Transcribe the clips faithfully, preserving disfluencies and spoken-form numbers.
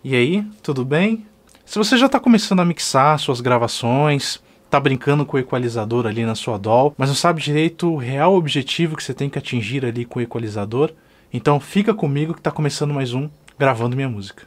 E aí, tudo bem? Se você já está começando a mixar suas gravações, está brincando com o equalizador ali na sua D A W, mas não sabe direito o real objetivo que você tem que atingir ali com o equalizador, então fica comigo que está começando mais um Gravando Minha Música.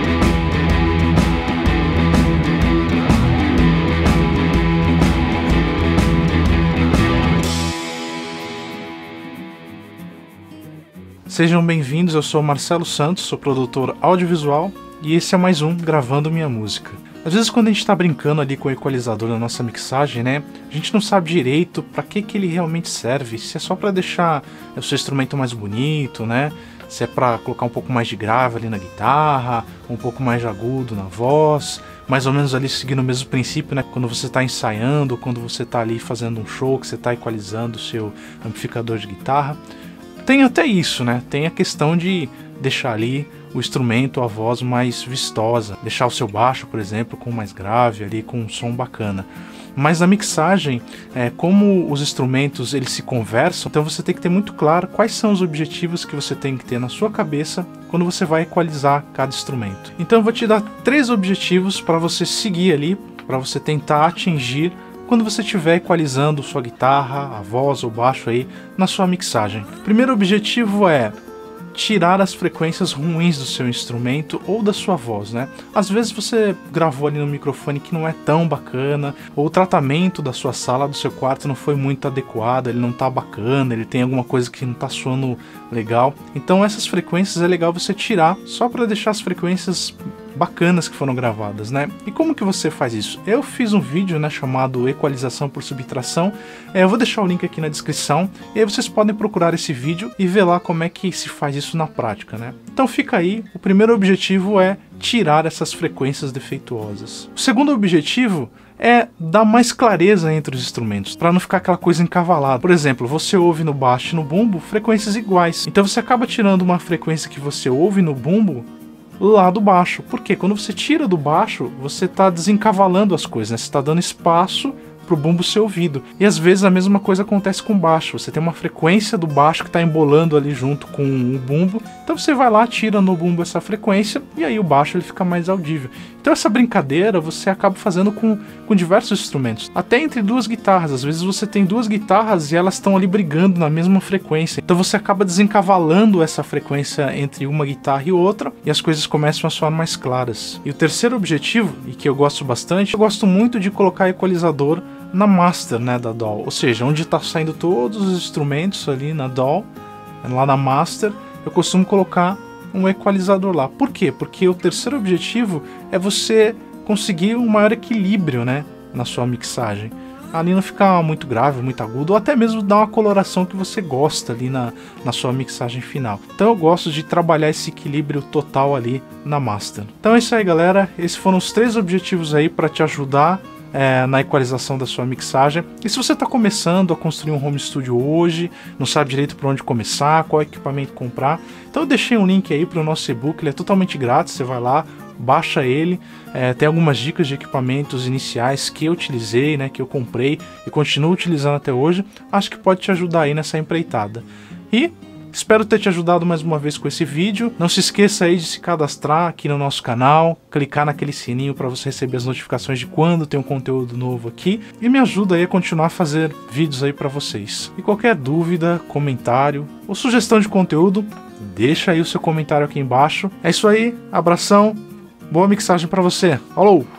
Sejam bem-vindos, eu sou Marcelo Santos, sou produtor audiovisual e esse é mais um Gravando Minha Música. Às vezes quando a gente está brincando ali com o equalizador na nossa mixagem, né, a gente não sabe direito para que, que ele realmente serve, se é só para deixar o seu instrumento mais bonito, né, se é para colocar um pouco mais de grave ali na guitarra, um pouco mais de agudo na voz, mais ou menos ali seguindo o mesmo princípio, né, quando você está ensaiando, quando você está ali fazendo um show, que você está equalizando o seu amplificador de guitarra. Tem até isso, né? Tem a questão de deixar ali o instrumento, a voz mais vistosa, deixar o seu baixo, por exemplo, com mais grave ali, com um som bacana. Mas na mixagem, é, como os instrumentos eles se conversam, então você tem que ter muito claro quais são os objetivos que você tem que ter na sua cabeça quando você vai equalizar cada instrumento. Então eu vou te dar três objetivos para você seguir ali, para você tentar atingir quando você estiver equalizando sua guitarra, a voz ou baixo aí na sua mixagem. O primeiro objetivo é tirar as frequências ruins do seu instrumento ou da sua voz, né? Às vezes você gravou ali no microfone que não é tão bacana, ou o tratamento da sua sala, do seu quarto não foi muito adequado, ele não tá bacana, ele tem alguma coisa que não tá soando legal. Então essas frequências é legal você tirar, só para deixar as frequências bacanas que foram gravadas, né? E como que você faz isso? Eu fiz um vídeo, né, chamado Equalização por Subtração, é, eu vou deixar o link aqui na descrição, e aí vocês podem procurar esse vídeo e ver lá como é que se faz isso na prática, né? Então fica aí, o primeiro objetivo é tirar essas frequências defeituosas. O segundo objetivo é dar mais clareza entre os instrumentos, para não ficar aquela coisa encavalada. Por exemplo, você ouve no baixo e no bumbo frequências iguais, então você acaba tirando uma frequência que você ouve no bumbo lá do baixo. Porque quando você tira do baixo, você está desencavalando as coisas, né? Você está dando espaço para o bumbo ser ouvido. E às vezes a mesma coisa acontece com o baixo. Você tem uma frequência do baixo que está embolando ali junto com o bumbo. Então você vai lá, tira no bumbo essa frequência e aí o baixo ele fica mais audível. Então essa brincadeira você acaba fazendo com, com diversos instrumentos. Até entre duas guitarras. Às vezes você tem duas guitarras e elas estão ali brigando na mesma frequência. Então você acaba desencavalando essa frequência entre uma guitarra e outra e as coisas começam a soar mais claras. E o terceiro objetivo, e que eu gosto bastante, eu gosto muito de colocar equalizador na master, né, da D A W, ou seja, onde está saindo todos os instrumentos ali na D A W, lá na master, eu costumo colocar um equalizador lá. Por quê? Porque o terceiro objetivo é você conseguir um maior equilíbrio, né, na sua mixagem. Ali não ficar muito grave, muito agudo, ou até mesmo dar uma coloração que você gosta ali na, na sua mixagem final. Então eu gosto de trabalhar esse equilíbrio total ali na master. Então é isso aí, galera. Esses foram os três objetivos aí para te ajudar É, na equalização da sua mixagem. E se você está começando a construir um home studio hoje, não sabe direito por onde começar, qual equipamento comprar, então eu deixei um link aí para o nosso e-book, ele é totalmente grátis, você vai lá, baixa ele, é, tem algumas dicas de equipamentos iniciais que eu utilizei, né, que eu comprei e continuo utilizando até hoje, acho que pode te ajudar aí nessa empreitada. E espero ter te ajudado mais uma vez com esse vídeo. Não se esqueça aí de se cadastrar aqui no nosso canal, clicar naquele sininho para você receber as notificações de quando tem um conteúdo novo aqui e me ajuda aí a continuar a fazer vídeos aí para vocês. E qualquer dúvida, comentário ou sugestão de conteúdo, deixa aí o seu comentário aqui embaixo. É isso aí, abração, boa mixagem para você. Falou!